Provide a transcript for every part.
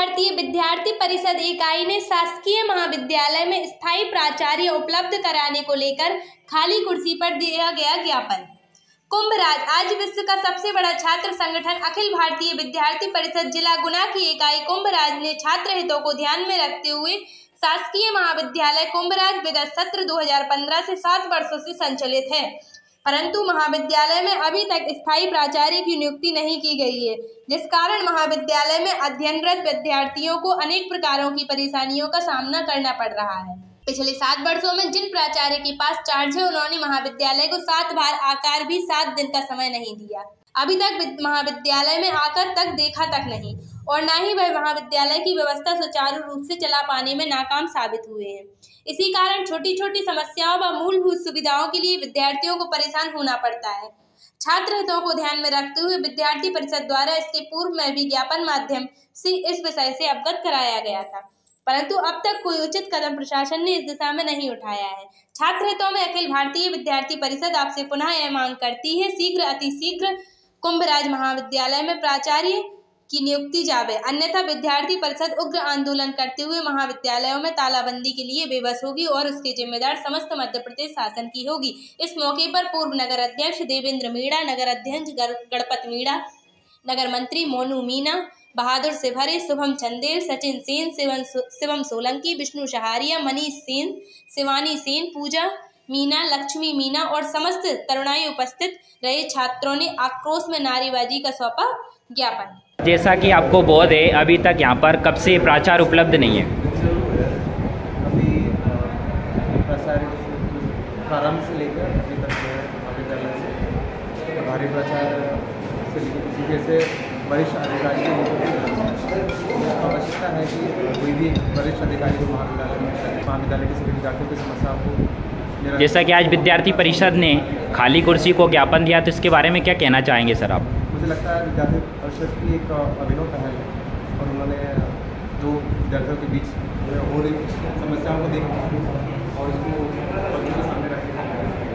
भारतीय विद्यार्थी परिषद इकाई ने शासकीय महाविद्यालय में स्थायी प्राचार्य उपलब्ध कराने को लेकर खाली कुर्सी पर दिया गया ज्ञापन। कुंभराज आज विश्व का सबसे बड़ा छात्र संगठन अखिल भारतीय विद्यार्थी परिषद जिला गुना की इकाई कुंभराज ने छात्र हितों को ध्यान में रखते हुए शासकीय महाविद्यालय कुंभराज विगत सत्र 2015 से 7 वर्षों से संचालित है, परंतु महाविद्यालय में अभी तक स्थायी प्राचार्य की नियुक्ति नहीं की गई है, जिस कारण महाविद्यालय में अध्ययनरत विद्यार्थियों को अनेक प्रकारों की परेशानियों का सामना करना पड़ रहा है। पिछले 7 वर्षों में जिन प्राचार्य के पास चार्ज है, उन्होंने महाविद्यालय को 7 बार आकर भी 7 दिन का समय नहीं दिया। अभी तक महाविद्यालय में आकर तक देखा तक नहीं, और न ही वह महाविद्यालय की व्यवस्था सुचारू रूप से चला पाने में नाकाम साबित हुए हैं। इसी कारण छोटी छोटी समस्याओं व मूलभूत सुविधाओं के लिए विद्यार्थियों को परेशान होना पड़ता है। छात्र हितों को ध्यान में रखते हुए विद्यार्थी परिषद द्वारा इसके पूर्व में भी ज्ञापन माध्यम से इस विषय से अवगत कराया गया था, परंतु अब तक कोई उचित कदम प्रशासन ने इस दिशा में नहीं उठाया है। छात्र हितों में अखिल भारतीय विद्यार्थी परिषद आपसे पुनः यह मांग करती है, शीघ्र अतिशीघ्र कुंभराज महाविद्यालय में प्राचार्य की नियुक्ति जावे, अन्यथा विद्यार्थी परिषद उग्र आंदोलन करते हुए महाविद्यालयों में तालाबंदी के लिए बेबस होगी और उसके जिम्मेदार समस्त मध्य प्रदेश शासन की होगी। इस मौके पर पूर्व नगर अध्यक्ष देवेंद्र मीणा, नगर अध्यक्ष गणपत मीणा, नगर मंत्री मोनू मीणा, बहादुर सिभरे, शुभम चंदेल, सचिन सेन, शिवम सोलंकी, विष्णु सहारिया, मनीष सेन, शिवानी सेन, पूजा मीना, लक्ष्मी मीना और समस्त तरुणाई उपस्थित रहे। छात्रों ने आक्रोश में नारेबाजी का सौंपा ज्ञापन। जैसा कि आपको बोध है, अभी तक यहाँ पर कब से प्राचार्य उपलब्ध नहीं है। अभी प्राचार्य प्रारंभ से लेकर अभी तक महाविद्यालय से प्रभारी प्राचार्य से लेकर से वरिष्ठ अधिकारी की आवश्यकता है कि कोई भी वरिष्ठ अधिकारी को महाविद्यालय के सभी विद्यार्थियों की समस्याओं को। जैसा कि आज विद्यार्थी परिषद ने खाली कुर्सी को ज्ञापन दिया, तो इसके बारे में क्या कहना चाहेंगे सर आप? मुझे लगता है विद्यार्थी परिषद की एक अभिनव पहल है और उन्होंने जो विद्यार्थियों के बीच हो रही समस्याओं को देखा और उसको बच्चों के सामने रखा।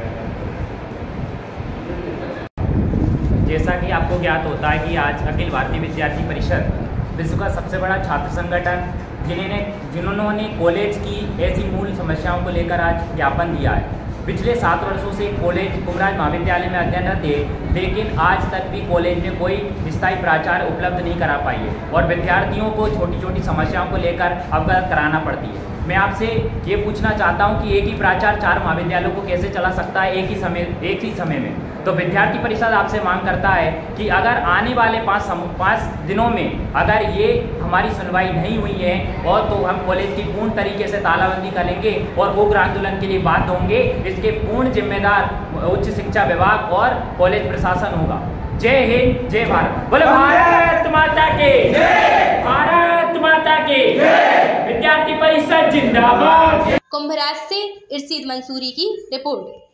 जैसा कि आपको ज्ञात होता है कि आज अखिल भारतीय विद्यार्थी परिषद विश्व का सबसे बड़ा छात्र संगठन जिन्होंने कॉलेज की ऐसी मूल समस्याओं को लेकर आज ज्ञापन दिया है। पिछले 7 वर्षों से कॉलेज कुंभराज महाविद्यालय में अध्ययनरत है, लेकिन आज तक भी कॉलेज में कोई स्थायी प्राचार्य उपलब्ध नहीं करा पाई है और विद्यार्थियों को छोटी छोटी समस्याओं को लेकर अवगत कराना पड़ती है। मैं आपसे ये पूछना चाहता हूँ कि एक ही प्राचार्य 4 महाविद्यालयों को कैसे चला सकता है एक ही समय में? तो विद्यार्थी परिषद आपसे मांग करता है कि अगर आने वाले 5 दिनों में अगर ये हमारी सुनवाई नहीं हुई है और तो हम कॉलेज की पूर्ण तरीके से तालाबंदी करेंगे और उग्र आंदोलन के लिए बाध्य होंगे। इसके पूर्ण जिम्मेदार उच्च शिक्षा विभाग और कॉलेज प्रशासन होगा। जय हिंद, जय भारत। बोले भारत माता के जय, भारत माता के जय, विद्यार्थी परिषद जिंदाबाद। कुंभराज से इरशीद मंसूरी की रिपोर्ट।